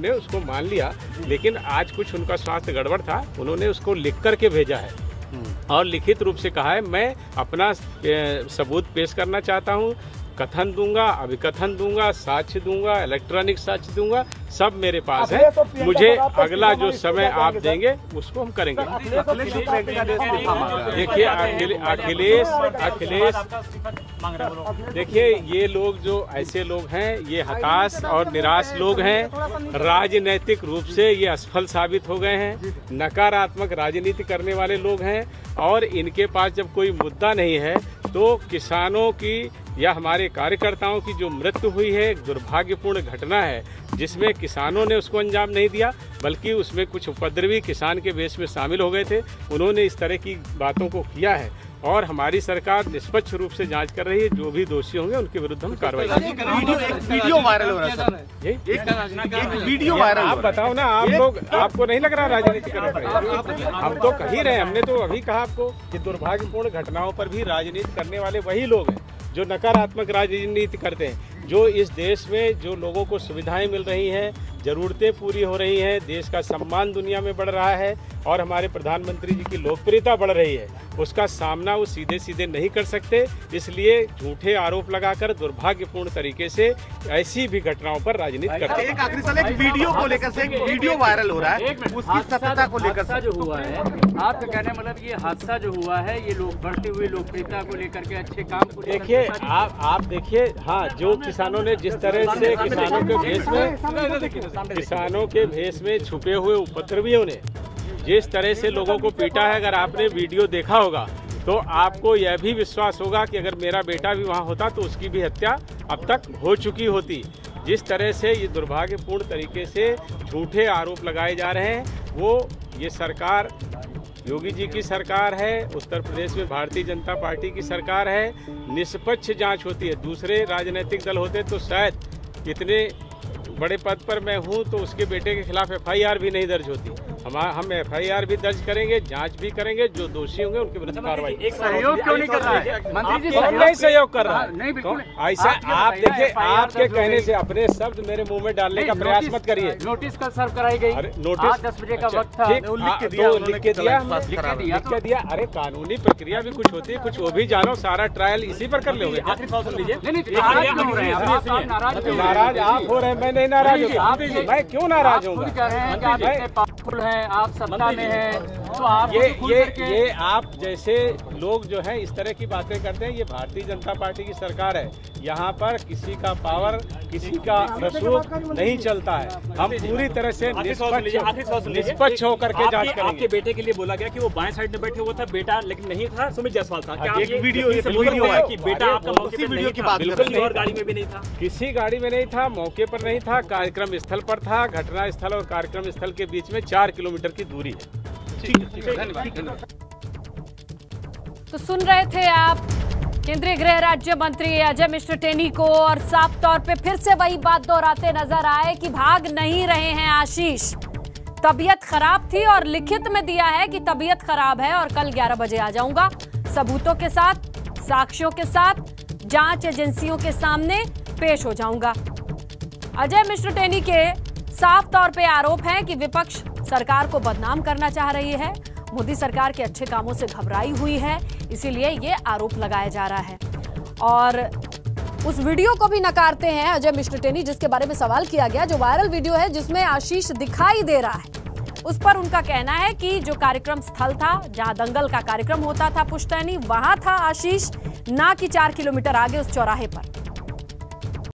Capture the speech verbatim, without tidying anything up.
ने उसको मान लिया, लेकिन आज कुछ उनका स्वास्थ्य गड़बड़ था, उन्होंने उसको लिख करके भेजा है और लिखित रूप से कहा है मैं अपना सबूत पेश करना चाहता हूँ, कथन दूंगा, अभिकथन दूंगा, साक्ष्य दूंगा, इलेक्ट्रॉनिक साक्ष्य दूंगा, सब मेरे पास है। मुझे अगला जो समय आप देंगे उसको हम करेंगे। देखिए अखिलेश अखिलेश देखिए ये लोग जो ऐसे लोग हैं ये हताश और निराश लोग हैं, राजनीतिक रूप से ये असफल साबित हो गए हैं, नकारात्मक राजनीति करने वाले लोग हैं और इनके पास जब कोई मुद्दा नहीं है तो किसानों की या हमारे कार्यकर्ताओं की जो मृत्यु हुई है एक दुर्भाग्यपूर्ण घटना है, जिसमें किसानों ने उसको अंजाम नहीं दिया बल्कि उसमें कुछ उपद्रवी किसान के वेश में शामिल हो गए थे, उन्होंने इस तरह की बातों को किया है और हमारी सरकार निष्पक्ष रूप से जांच कर रही है, जो भी दोषी होंगे उनके विरुद्ध हम कार्रवाई करेंगे। वीडियो वायरल हो रहा है सर, एक वीडियो वायरल। आप बताओ ना, आप लोग आपको नहीं लग रहा राजनीति कर रहे हैं? हम तो कह ही रहे हैं, हमने तो अभी कहा आपको कि दुर्भाग्यपूर्ण घटनाओं पर भी राजनीति करने वाले वही लोग हैं जो नकारात्मक राजनीति करते हैं, जो इस देश में जो लोगों को सुविधाएं मिल रही हैं, ज़रूरतें पूरी हो रही हैं, देश का सम्मान दुनिया में बढ़ रहा है और हमारे प्रधानमंत्री जी की लोकप्रियता बढ़ रही है, उसका सामना वो सीधे सीधे नहीं कर सकते, इसलिए झूठे आरोप लगाकर दुर्भाग्यपूर्ण तरीके से ऐसी भी घटनाओं पर राजनीति करते हैं। एक आखिरी सवाल, एक वीडियो को लेकर से एक वीडियो वायरल हो रहा है, उसकी सत्यता को लेकर जो हुआ है, आपका कहने मतलब ये हादसा जो हुआ है ये लोग बढ़ती हुई लोकप्रियता को लेकर के अच्छे काम को देखिए आप आप देखिए, हाँ जो किसानों ने जिस तरह से किसानों के भेष में किसानों के भेष में छुपे हुए उपद्रवियों ने जिस तरह से लोगों को पीटा है, अगर आपने वीडियो देखा होगा तो आपको यह भी विश्वास होगा कि अगर मेरा बेटा भी वहाँ होता तो उसकी भी हत्या अब तक हो चुकी होती। जिस तरह से ये दुर्भाग्यपूर्ण तरीके से झूठे आरोप लगाए जा रहे हैं, वो ये सरकार योगी जी की सरकार है, उत्तर प्रदेश में भारतीय जनता पार्टी की सरकार है, निष्पक्ष जांच होती है। दूसरे राजनीतिक दल होते तो शायद इतने बड़े पद पर मैं हूं तो उसके बेटे के खिलाफ एफ आई आर भी नहीं दर्ज होती। हम हम एफ आई आर भी दर्ज करेंगे, जांच भी करेंगे, जो दोषी होंगे उनके विरुद्ध कार्रवाई। एक सहयोग क्यों नहीं कर रहा है मंत्री जी? कौन नहीं सहयोग कर रहा है? नहीं बिल्कुल ऐसा आप देखिए, आपके कहने से अपने शब्द मेरे मुंह में डालने का प्रयास मत करिए। नोटिस कल सर्व कराई गई, नोटिस दस बजे का वक्त था, लिख के दिया लिख के दिया। अरे कानूनी प्रक्रिया भी कुछ होती है, कुछ वो भी जानो, सारा ट्रायल इसी पर कर लोगे। नाराज आप हो रहे हैं, मैं नहीं नाराज हूँ। मैं क्यों नाराज हूँ? आप सत्ता में हैं तो आप ये ये ये आप जैसे लोग जो हैं इस तरह की बातें करते हैं, ये भारतीय जनता पार्टी की सरकार है, यहाँ पर किसी का पावर किसी का रसूख नहीं चलता है। हम पूरी तरह से निष्पक्ष निष्पक्ष होकर के जांच करेंगे। आपके बेटे के लिए बोला गया कि वो बाएं साइड में बैठे हुआ था बेटा, लेकिन नहीं था, सुमित जायसवाल था। क्या एक वीडियो वीडियो है कि बेटा आपका मौके पर नहीं था, बिल्कुल और गाड़ी में भी नहीं था, किसी गाड़ी में नहीं था, मौके पर नहीं था, कार्यक्रम स्थल पर था। घटना स्थल और कार्यक्रम स्थल के बीच में चार किलोमीटर की दूरी है। तो सुन रहे थे आप केंद्रीय गृह राज्य मंत्री अजय मिश्र टेनी को, और साफ तौर पे फिर से वही बात दोहराते नजर आए कि भाग नहीं रहे हैं आशीष। तबीयत खराब थी और लिखित में दिया है कि तबीयत खराब है और कल ग्यारह बजे आ जाऊंगा, सबूतों के साथ, साक्ष्यों के साथ, जांच एजेंसियों के सामने पेश हो जाऊंगा। अजय मिश्र टेनी के साफ तौर पे आरोप है कि विपक्ष सरकार को बदनाम करना चाह रही है, मोदी सरकार के अच्छे कामों से घबराई हुई है, इसीलिए ये आरोप लगाया जा रहा है। और उस वीडियो को भी नकारते हैं अजय मिश्र टेनी, जिसके बारे में सवाल किया गया, जो वायरल वीडियो है जिसमें आशीष दिखाई दे रहा है। उस पर उनका कहना है कि जो कार्यक्रम स्थल था, जहां दंगल का कार्यक्रम होता था पुश्तैनी, वहां था आशीष, ना कि चार किलोमीटर आगे उस चौराहे पर।